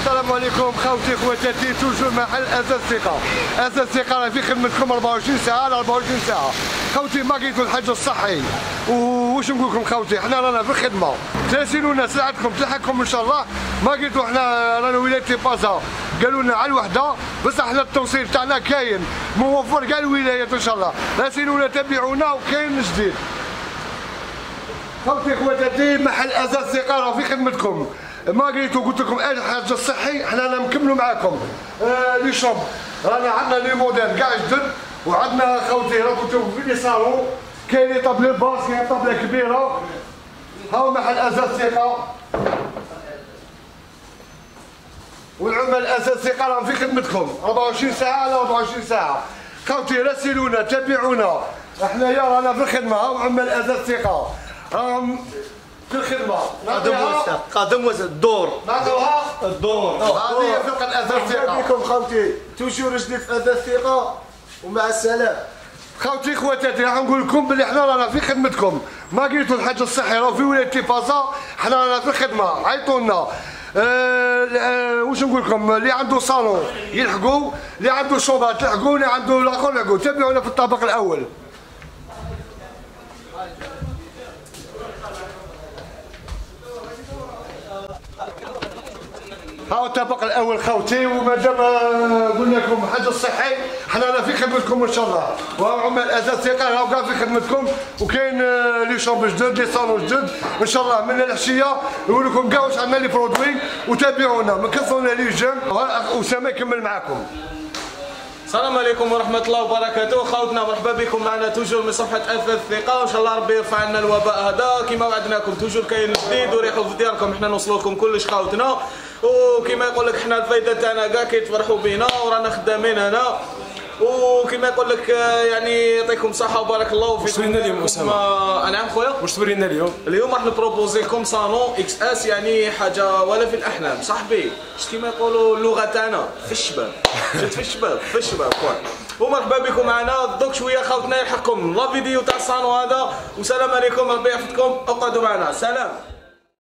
السلام عليكم خوتي خواتاتي، توجور محل أزاز ثقة. أزاز ثقة راه في خدمتكم 24 ساعة على 24 ساعة. خوتي ماكيتو الحاج الصحي، وواش نقول لكم خوتي، حنا رانا في الخدمة، تراسلونا ساعتكم تلحقكم إن شاء الله. ماكيتو حنا رانا ولاية بازا، قالوا لنا على الوحدة، بصح حنا التوصيل تاعنا كاين موفر كاع الولايات إن شاء الله. راسلونا تابعونا وكاين جديد. خوتي خواتاتي محل أزاز ثقة راه في خدمتكم. ماكيتو قلت لكم الحاج الصحي، حنا نكملوا معاكم. لي شومب رانا عندنا لي موديل كاع جدد، وعندنا خوتي راكم تشوفوا في لي صالون، كاين لي طابله باص، كاين طابله كبيره. هاو محل أزاز ثقة، والعمال أزاز ثقة راهم في خدمتكم 24 ساعة على 24 ساعة. خوتي راسلونا تابعونا، حنايا رانا في الخدمة. هاو عمال أزاز ثقة راهم في الخدمة. قادم وسط الدور، نعطيوها الدور. هذه هي فرقة أزاز ثقة. بكم خوتي، توجور جديد في أزاز ثقة، ومع السلامة. خوتي خواتاتي راح نقول لكم بلي حنا رانا في خدمتكم. ماكيتو الحاج الصحي راه في ولاية بازا، حنا رانا في الخدمة. عيطوا لنا. واش نقول لكم، اللي عنده صالون يلحقوا، اللي عنده شوبات يلحقوا، اللي عنده لاخر يلحقوا. تابعونا في الطابق الأول. هاو الطابق الاول خوتي، ومادام قلنا لكم حاج الصحي، حنا رانا في خدمتكم ان شاء الله. وعمال أزاز ثقة راهو كاع في خدمتكم، وكاين لي شومب جدد، لي صالون جدد ان شاء الله. من العشيه نقول لكم كاع واش عندنا لي برودوي، وتابعونا ما كثرونا لي جيم. اسامه يكمل معاكم. السلام عليكم ورحمة الله وبركاته. خوتنا مرحبا بكم معنا توجور من صفحة أزاز ثقة، وإن شاء الله ربي يرفع عنا الوباء هذا. كما وعدناكم توجور كاين جديد، وريحوا في دياركم، حنا نوصلوا لكم كلش خوتنا. وكما يقول لك حنا الفايدة تاعنا كاع كيتفرحوا بينا، ورانا خدامين هنا. وكما يقول لك يعني يعطيكم صحة وبارك الله فيكم. واش تورينا اليوم اسامه؟ نعم خويا، واش تورينا اليوم؟ اليوم راح نبروبوزي لكم صالون اكس اس، يعني حاجة ولا في الأحلام صاحبي. كيما يقولوا اللغة تاعنا في الشباب، جات في الشباب، في الشباب خويا. ومرحبا بكم معنا. دوك شويه خوتنا يلحقكم لا فيديو تاع الصالون هذا. وسلام عليكم، ربي يحفظكم، اقعدوا معنا، سلام.